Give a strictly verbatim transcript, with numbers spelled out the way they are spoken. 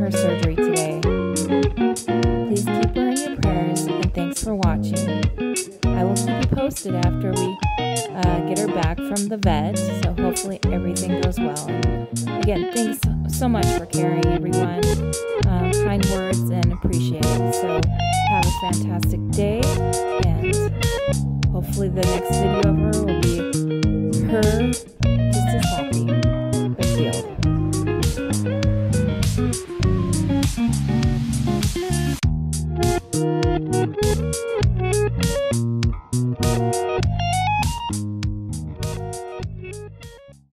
her surgery today. Please keep her in your prayers, and thanks for watching. I will keep you posted after we uh, get her back from the vet, so hopefully everything goes well. Again, thanks so much for caring, everyone. Um, kind words and appreciate it. So have a fantastic day, and hopefully the next video of her will be her just as long.